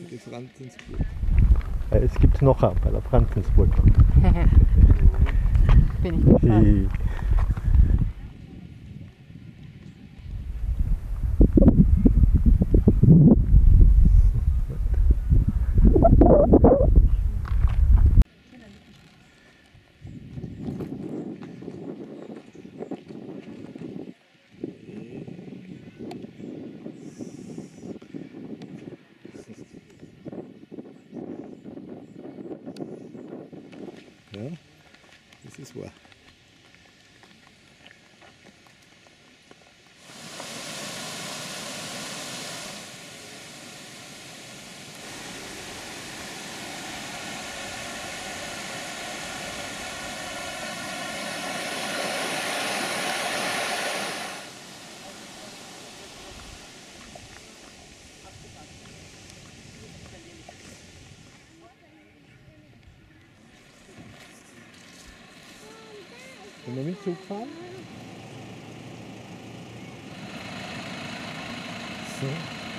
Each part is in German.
die Franzensburg. Es gibt noch einen bei der Franzensburg. Bin ich gespannt. Ja, das ist wahr. Wollen wir mit Zug fahren? So.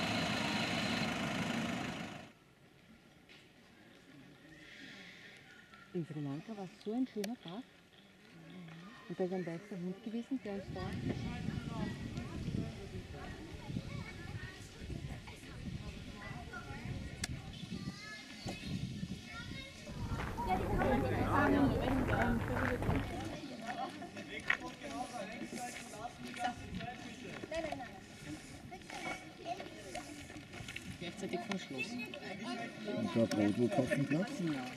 In Sri Lanka war es so ein schöner Tag. Und da ist ein weißer Hund gewesen, der uns da. Gleichzeitig vom Schloss. Und da Brot, wo kaufen Platz?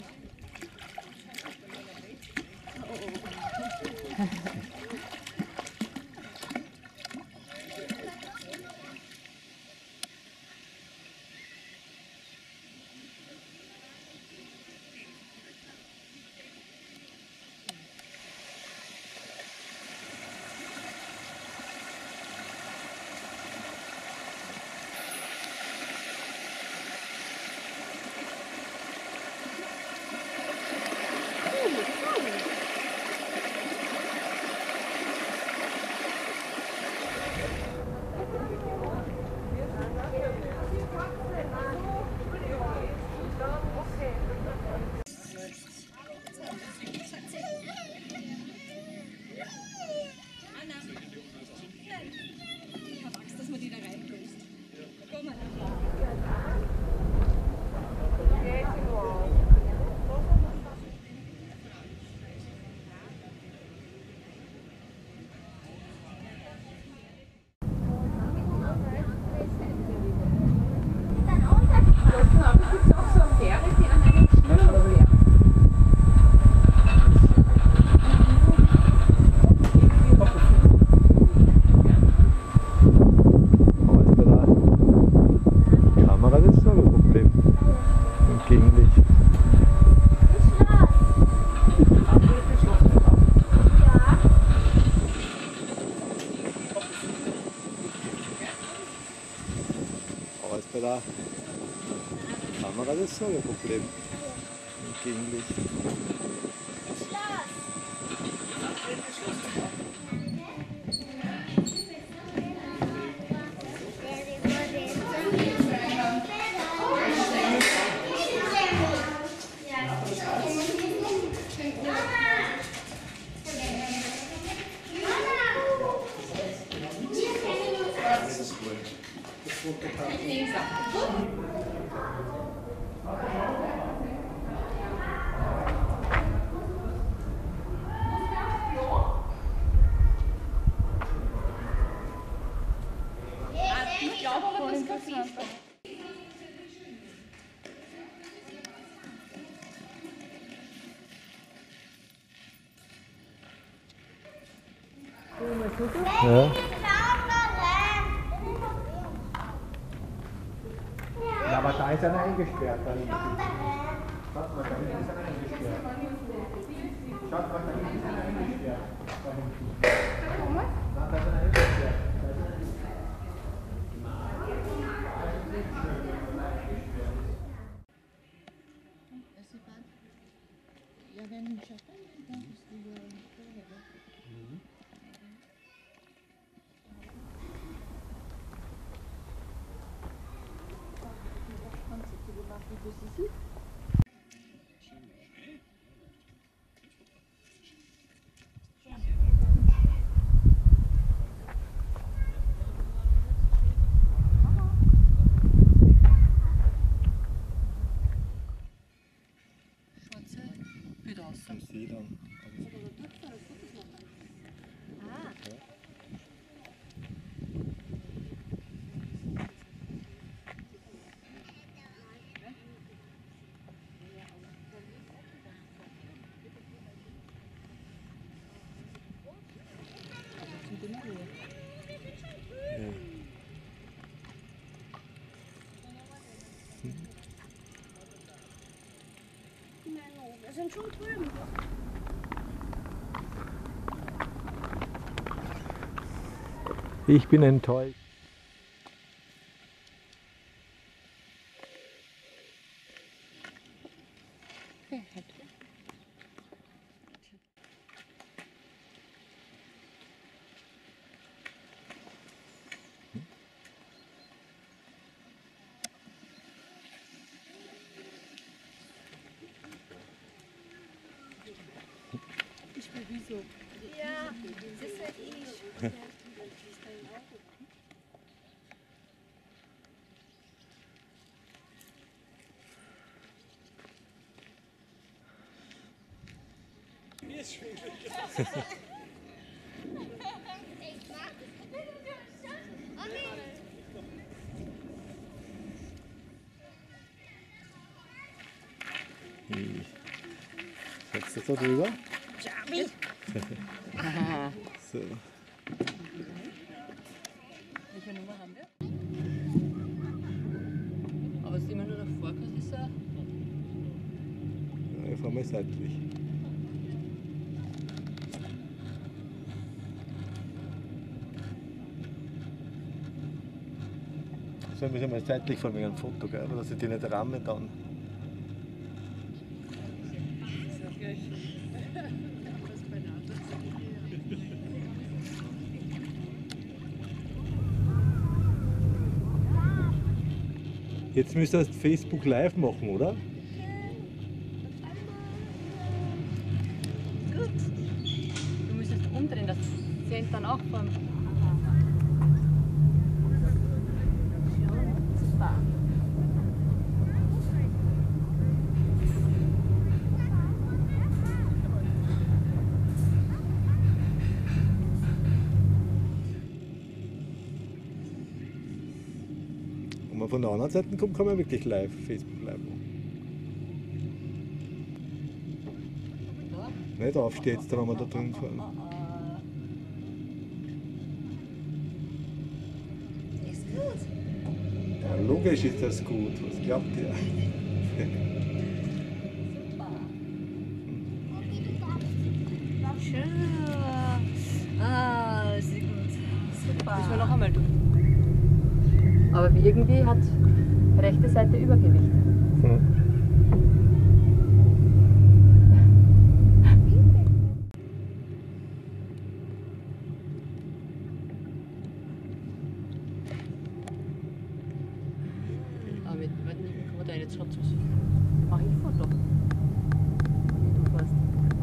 Bei der Kamera das so ein Problem. Im Gegenlicht. Ich glaube aber, das kann sein. Ja. Ja, aber da ist einer eingesperrt. Da hinten. Schaut mal, da hinten ist einer eingesperrt. Schaut mal, da hinten ist einer eingesperrt. Da hinten. Da ist einer eingesperrt. Ja, wenn ich schaffe, dann ist die Am See dann. Wir sind schon drüben. Ich bin enttäuscht. Ja, das ist halt ich. Setzt du da drüber? Jami. So. Welche Nummer haben wir? Aber es ist immer nur der Vorkurs, ist er? Ja, ich fahr mal seitlich. So, müssen wir mal seitlich fahren wegen einem Foto, gell? Dass ich die nicht ramme dann. Jetzt müsstest du Facebook Live machen, oder? Du müsstest umdrehen, das zählt dann auch vom. Wenn man von der anderen Seite kommt, kann man wirklich live, Facebook Live machen. Nicht aufsteht, dann haben wir da drin fahren. Ist gut. Ja, logisch ist das gut, was glaubt ihr? Schön. Ah, sehr gut. Super. Müssen wir noch einmal tun. Aber irgendwie hat rechte Seite Übergewicht. Aber mit kann man da jetzt schon zu. Mach ich ein Foto. Wie du fährst.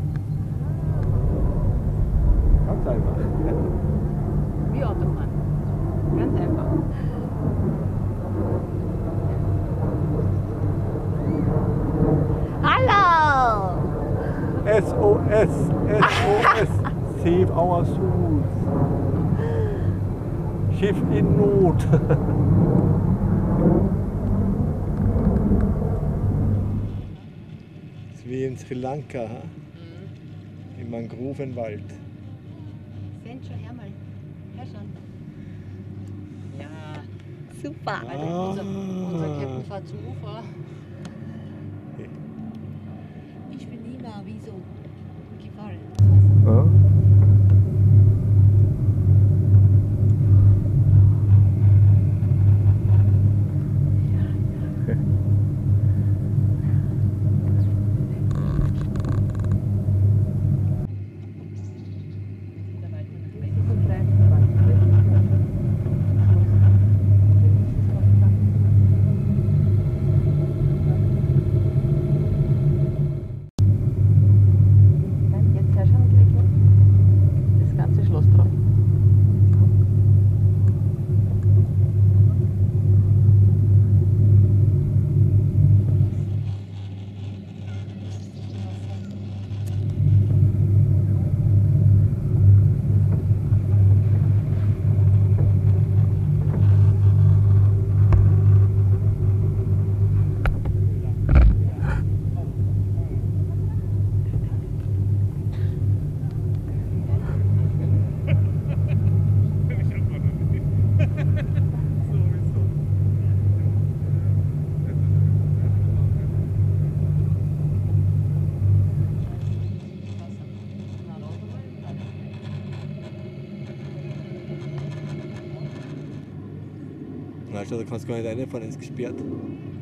Ganz einfach. Wie Autofahren. Ganz einfach. Hallo! SOS! SOS! Save our souls! Schiff in Not! Das ist wie in Sri Lanka, im Mangrovenwald. Send schon her mal. Her schon. Ja. Super. Unser Captain fährt zum Ufer. Ich bin nie mal wie so gefahren. Ja. Weißt du, da kannst du gar nicht reinfahren, ist gesperrt.